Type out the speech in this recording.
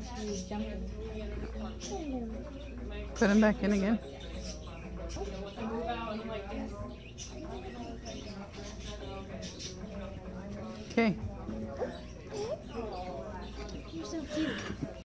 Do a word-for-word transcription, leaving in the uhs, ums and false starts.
He's jumping. Put him back in again. Okay. You're so cute.